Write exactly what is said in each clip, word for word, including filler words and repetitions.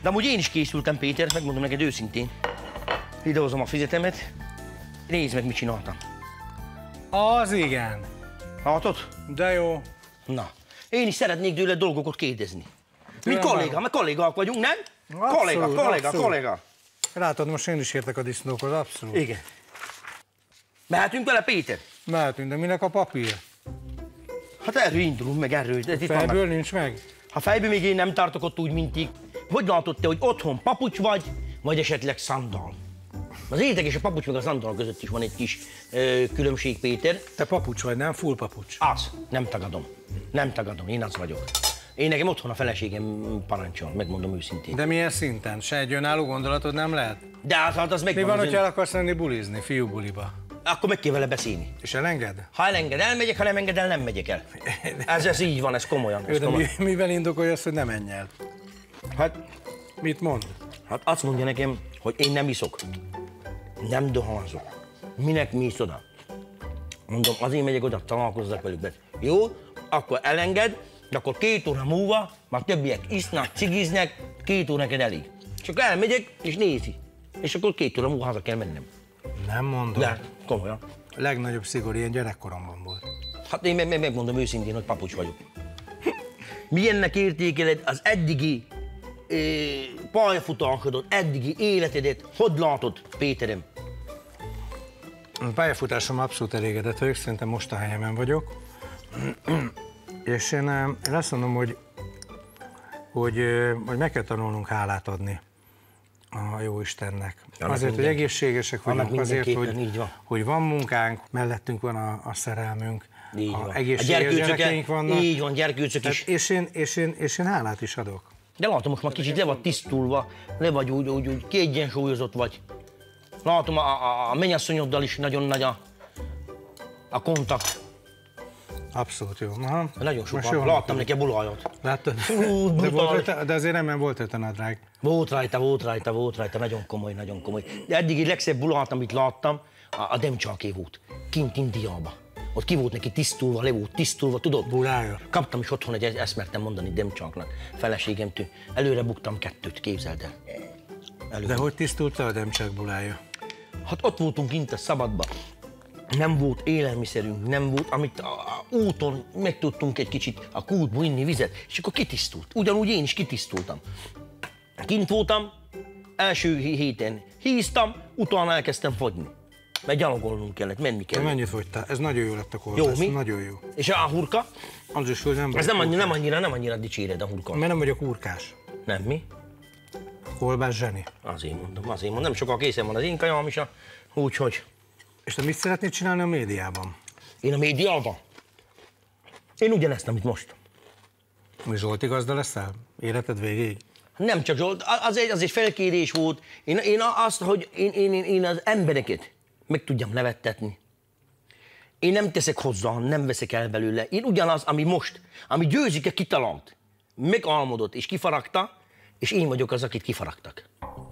De amúgy én is készültem, Péter, megmondom neked őszintén. Idehozom a fizetemet. Nézd meg, mit csináltam. Az igen. Látod? De jó. Na, én is szeretnék tőle dolgokat kérdezni. Mi Tőlem kolléga, van. mert kollégák vagyunk, nem? Abszolút, kolléga, kolléga, abszolút. kolléga. Látod, most én is értek a disznókhoz, abszolút. Igen. Mehetünk vele, Péter? Mehetünk, de minek a papír? Hát erről indulunk meg, erről. Ez itt van meg. Fejből nincs meg? Ha fejből még én nem tartok ott úgy, mint ti. Hogy látod te, hogy otthon papucs vagy, vagy esetleg szandal? Az érdekes, és a papucs meg a szandal között is van egy kis ö, különbség, Péter. Te papucs vagy, nem? Full papucs. Az, nem tagadom. Nem tagadom, én az vagyok. Én nekem otthon a feleségem parancsol, megmondom őszintén. De milyen szinten? Se egy önálló gondolatod nem lehet? De hát, hát az meg Mi van, az hogyha ön... el akarsz lenni bulizni, fiú buliba? Akkor meg kell vele beszélni. És elenged? Ha elenged, elmegyek, ha nem enged el, nem megyek el. Ez, ez így van, ez komolyan. Ez De komolyan. mi, mivel indokolja azt, hogy nem menj el? Hát, Mit mond? hát azt mondja nekem, hogy én nem iszok. Nem dohányzok. Minek mész oda? Mondom, azért megyek oda, találkozzak velük be. Jó, akkor elenged, de akkor két óra múlva, már többiek isznak, cigiznek, két óra neked elég. És akkor elmegyek, és nézi. És akkor két óra múlva haza kell mennem. Nem mondom. De, komolyan. A legnagyobb szigor ilyen gyerekkoromban volt. Hát én meg, meg, megmondom őszintén, hogy papucs vagyok. Milyennek értékeled az eddigi eh, pályafutásodot, eddigi életedet? Hogy látod, Péterem? A pályafutásom abszolút elégedett vagyok, szerintem most a helyemen vagyok. És én, eh, én azt mondom, hogy, hogy, eh, hogy meg kell tanulnunk hálát adni a Jóistennek. Annak Azért, hogy mindenki- egészségesek annak vagyunk, azért, mindenképpen, hogy, így van. hogy van munkánk, mellettünk van a, a szerelmünk, Így a van. egészséges gyerekeink vannak. Így van, gyerkőcök is. Tehát és, én, és, én, és én hálát is adok. De látom, most már kicsit le vagy tisztulva, le vagy úgy, úgy, úgy kiegyensúlyozott vagy. Látom, a, a, a mennyasszonyoddal is nagyon nagy a, a kontakt. Abszolút jó. Aha. Nagyon Most sokan. jól Láttam működik. neki a bulajot. Láttad? Fú, De, volt brutális. rajta, de azért nem volt rajta nadrág. Volt rajta, volt rajta, volt rajta, nagyon komoly, nagyon komoly. De eddigi legszebb bulajt, amit láttam, a, a Demcsáké volt. Kint Indiába. Ott ki volt neki tisztulva, le volt tisztulva, tudod? Bulája. Kaptam is otthon, egy ezt mertem mondani Demcsáknak, feleségemtől. Előre buktam kettőt, képzeld el. Előre. De hogy tisztult le a Demcsák bulája? Hát ott voltunk kint a szabadba. Nem volt élelmiszerünk, nem volt, amit a, a úton megtudtunk egy kicsit a kútból inni vizet, és akkor kitisztult. Ugyanúgy én is kitisztultam. Kint voltam, első héten híztam, utána elkezdtem fogyni. Mert gyalogolnunk kellett, menni De kellett. mennyit fogytál? Ez nagyon jó lett a kolbász. Jó, mi? Nagyon jó. És a hurka? Az is, hogy nem Ez nem annyira, urkás. nem annyira, nem annyira dicséred a hurka. Mert nem vagyok urkás. Nem, mi? Kolbász zseni. Azért mondom, azért mondom, nem sokkal készen van az én kajám is, a- úgyhogy És te mit szeretnéd csinálni a médiában? én a médiában. Én ugyanezt, amit most. Mi Zsolti gazda leszel? Életed végéig? Nem csak Zsolt, az egy, az egy felkérés volt. Én, én azt, hogy én, én, én, én az embereket meg tudjam nevettetni. Én nem teszek hozzá, nem veszek el belőle. Én ugyanaz, ami most, ami Győzike kitalált, megalmodott és kifaragta, és én vagyok az, akit kifaragtak.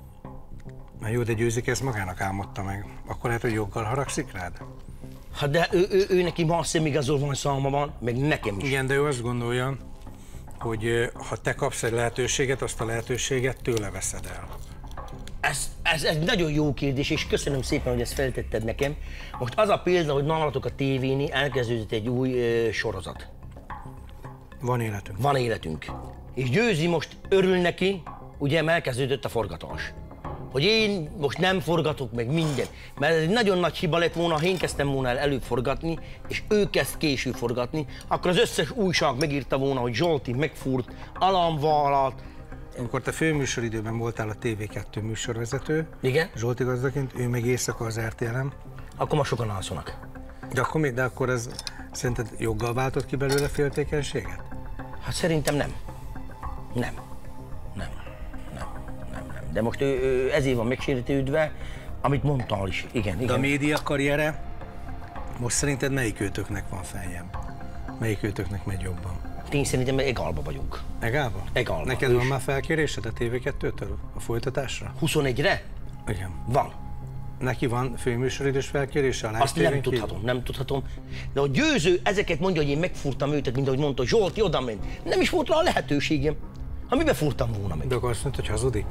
Na jó, de Győzik ezt magának álmodta meg. Akkor lehet, hogy joggal haragszik rád? Hát de ő, ő, ő neki más szemigazolvány száma van, meg nekem is. Igen, de ő azt gondolja, hogy ö, ha te kapsz egy lehetőséget, azt a lehetőséget tőle veszed el. Ez, ez, ez nagyon jó kérdés, és köszönöm szépen, hogy ezt feltetted nekem. Most az a példa, hogy nálatok a tévén elkezdődött egy új ö, sorozat. Van életünk. Van életünk. És Győzi most örül neki, ugye elkezdődött a forgatás. Hogy én most nem forgatok meg minden. Mert ez egy nagyon nagy hiba lett volna, ha én kezdtem volna el előbb forgatni, és ő kezd később forgatni, akkor az összes újság megírta volna, hogy Zsolti megfúrt, alamvállalt. Amikor te főműsoridőben voltál a té vé kettő műsorvezető, Igen? Zsolti gazdaként, ő meg éjszaka az er té el-en, Akkor ma sokan alszanak. de akkor, mi, de akkor ez szerinted joggal váltott ki belőle féltékenységet? Hát szerintem nem. Nem. Nem. Nem. Nem. Nem. De most ő, ő ezért van megsértődve, amit mondtál is. Igen, De a igen. média karriere, most szerinted melyik őtöknek van feljebb? Melyik őtöknek megy jobban? Én szerintem egalba vagyunk. Egába? Egalba. Neked van És- már felkérésed a té vé kettőtől a folytatásra? huszonegyre? Igen. Van. Neki van főműsoridős felkérése a Azt Live nem té vén tudhatom, nem tudhatom. De a Győző ezeket mondja, hogy én megfúrtam őt, mint ahogy mondta, Zsolti oda ment. Nem is volt rá a lehetőségem. Ha mibe fúrtam volna meg? De akkor azt mondta, hogy hazudik?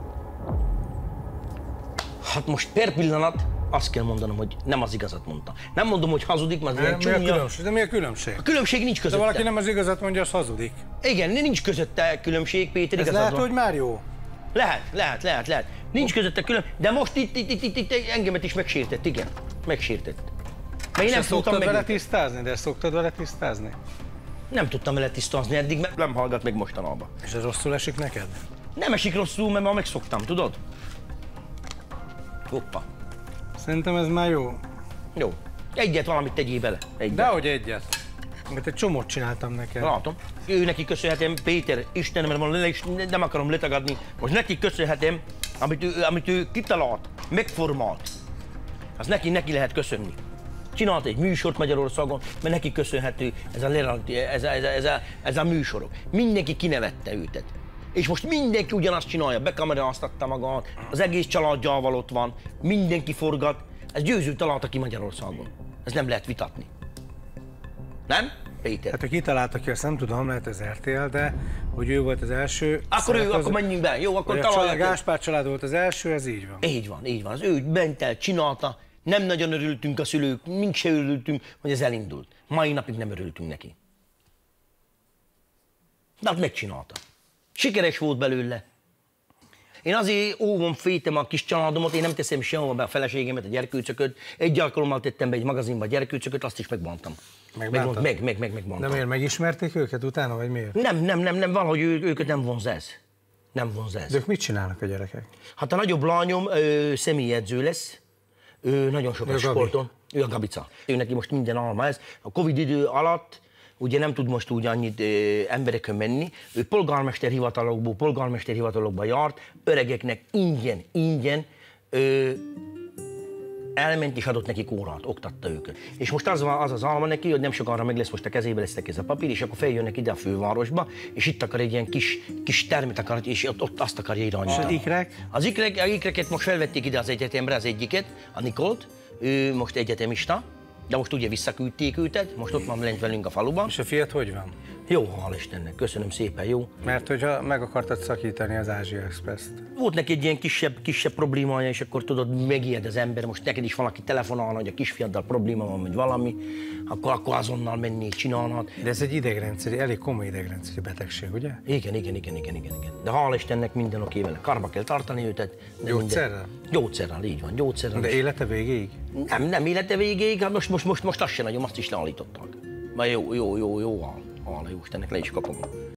Hát most per pillanat azt kell mondanom, hogy nem az igazat mondta. Nem mondom, hogy hazudik, mert az ilyen Mi a csúnya. különbség? De mi a különbség? A különbség nincs De közötte. valaki nem az igazat mondja, az hazudik. Igen, nincs közötte különbség, Péter, Ez igazad lehet, van. hogy már jó. Lehet, lehet, lehet, lehet. Nincs közötte külön, de most itt, itt, itt, itt, itt engemet is megsértett, igen. Megsértett. Mert én És nem ezt tudtam szoktad vele meg... tisztázni? De ezt szoktad vele tisztázni? Nem tudtam vele tisztázni eddig, mert nem hallgat meg mostanában. És ez rosszul esik neked? Nem esik rosszul, mert már megszoktam, tudod? Hoppa. Szerintem ez már jó. Jó. Egyet valamit tegyél bele. Egyet. Dehogy egyet. Mert egy csomót csináltam neked. Látom. Ő neki köszönhetem, Péter, Istenem, mert le is nem akarom letagadni. Most neki köszönhetem, amit ő, amit ő kitalált, megformált. Az neki, neki lehet köszönni. Csinált egy műsort Magyarországon, mert neki köszönhető ez a, ez a, ez a, ez a, ez a műsorok. Mindenki kinevette őtet. És most mindenki ugyanazt csinálja, bekameráztatta magát, az egész családjával ott van, mindenki forgat. Ez győző találta ki Magyarországon. Ez nem lehet vitatni. Nem, Péter? Hát, hogy kitalálta ki, azt nem tudom, lehet az er té el, de hogy ő volt az első. Akkor ő, szerepező- akkor menjünk be. Jó, akkor Hogy a család, találjuk. Gáspár család volt az első, ez így van. Így van, így van. Az ő bent el, csinálta. Nem nagyon örültünk a szülők, mink se örültünk, hogy ez elindult. Mai napig nem örültünk neki. De hát megcsinálta. Sikeres volt belőle. Én azért óvom, fétem a kis családomat, én nem teszem sehova be a feleségemet, a gyerkőcököt. Egy alkalommal tettem be egy magazinba a gyerkőcököt, azt is megbántam. Megbántad? Meg, meg, meg, megbántam. De miért megismerték őket utána, vagy miért? Nem, nem, nem, nem, valahogy ő, őket nem vonz ez. Nem vonz ez. De ők mit csinálnak a gyerekek? Hát a nagyobb lányom ö, személyedző lesz, ő nagyon sokat Ő a Gabi. sporton, ő a Gabica. Ő neki most minden alma ez. A Covid idő alatt ugye nem tud most úgy annyit ö, emberekön menni, ő polgármester hivatalokból, polgármester hivatalokba járt, öregeknek ingyen, ingyen ö, elment és adott nekik órát, oktatta őket. És most az, van, az az alma neki, hogy nem sokára meg lesz most a kezébe lesz ez a papír, és akkor feljönnek ide a fővárosba, és itt akar egy ilyen kis, kis termet akar, és ott, ott azt akarja És az irányítani. ikrek? Az ikrek, a ikreket most felvették ide az egyetemre, az egyiket, a Nikolt, ő most egyetemista, de most ugye visszaküldték őtet, most ott van lent velünk a faluban. És a fiat hogy van? Jó, hál' Istennek, köszönöm szépen, jó. Mert hogyha meg akartad szakítani az Ázsia Express-t. Volt neki egy ilyen kisebb, kisebb problémája, és akkor tudod, megijed az ember, most neked is valaki telefonálna, hogy a kisfiaddal probléma van, vagy valami, akkor, akkor azonnal mennék, csinálnod. De ez egy idegrendszeri, elég komoly idegrendszeri betegség, ugye? Igen, igen, igen, igen, igen, igen. De hál' Istennek minden oké vele. Karba kell tartani őtet. de Gyógyszerrel? Minden... Gyógyszerrel, így van, gyógyszerrel. De élete végéig? Nem, nem élete végéig, hát most, most, most, most azt se nagyon, azt is leállítottak. Már jó, jó, jó, jó, hál' hál' jó Istennek, le is kapom.